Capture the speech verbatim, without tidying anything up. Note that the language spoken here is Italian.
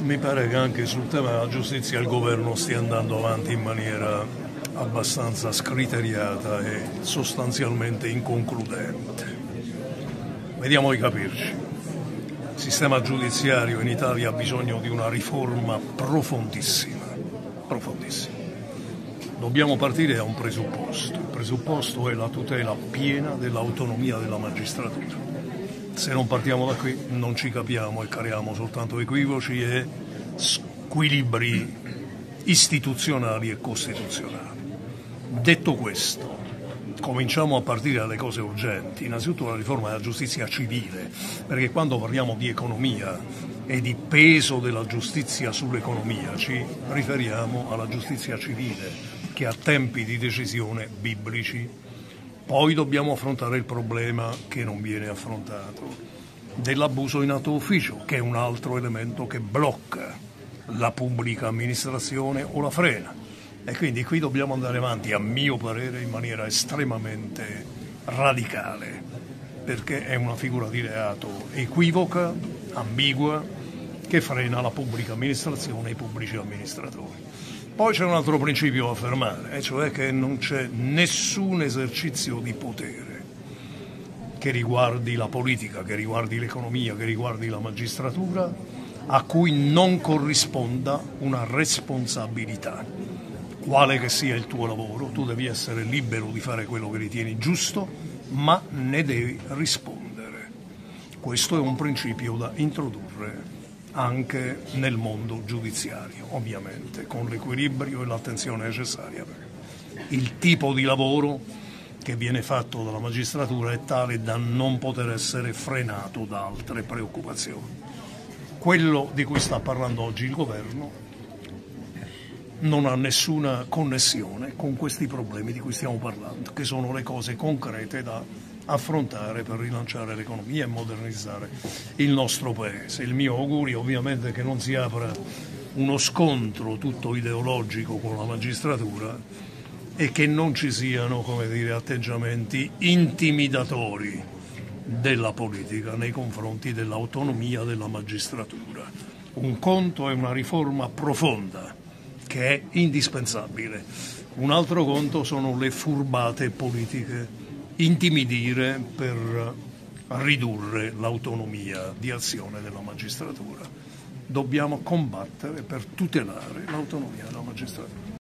Mi pare che anche sul tema della giustizia il governo stia andando avanti in maniera abbastanza scriteriata e sostanzialmente inconcludente. Vediamo di capirci. Il sistema giudiziario in Italia ha bisogno di una riforma profondissima, profondissima. Dobbiamo partire da un presupposto. Il presupposto è la tutela piena dell'autonomia della magistratura. Se non partiamo da qui non ci capiamo e creiamo soltanto equivoci e squilibri istituzionali e costituzionali. Detto questo, cominciamo a partire dalle cose urgenti. Innanzitutto la riforma della giustizia civile, perché quando parliamo di economia e di peso della giustizia sull'economia ci riferiamo alla giustizia civile, che ha tempi di decisione biblici. Poi dobbiamo affrontare il problema che non viene affrontato dell'abuso in atto ufficio, che è un altro elemento che blocca la pubblica amministrazione o la frena. E quindi qui dobbiamo andare avanti, a mio parere, in maniera estremamente radicale, perché è una figura di reato equivoca, ambigua, che frena la pubblica amministrazione e i pubblici amministratori. Poi c'è un altro principio da affermare, e cioè che non c'è nessun esercizio di potere che riguardi la politica, che riguardi l'economia, che riguardi la magistratura, a cui non corrisponda una responsabilità. Quale che sia il tuo lavoro, tu devi essere libero di fare quello che ritieni giusto, ma ne devi rispondere. Questo è un principio da introdurre anche nel mondo giudiziario, ovviamente, con l'equilibrio e l'attenzione necessaria. Il tipo di lavoro che viene fatto dalla magistratura è tale da non poter essere frenato da altre preoccupazioni. Quello di cui sta parlando oggi il governo non ha nessuna connessione con questi problemi di cui stiamo parlando, che sono le cose concrete da affrontare per rilanciare l'economia e modernizzare il nostro Paese. Il mio augurio ovviamente è che non si apra uno scontro tutto ideologico con la magistratura e che non ci siano, come dire, atteggiamenti intimidatori della politica nei confronti dell'autonomia della magistratura. Un conto è una riforma profonda che è indispensabile, un altro conto sono le furbate politiche, intimidire per ridurre l'autonomia di azione della magistratura. Dobbiamo combattere per tutelare l'autonomia della magistratura.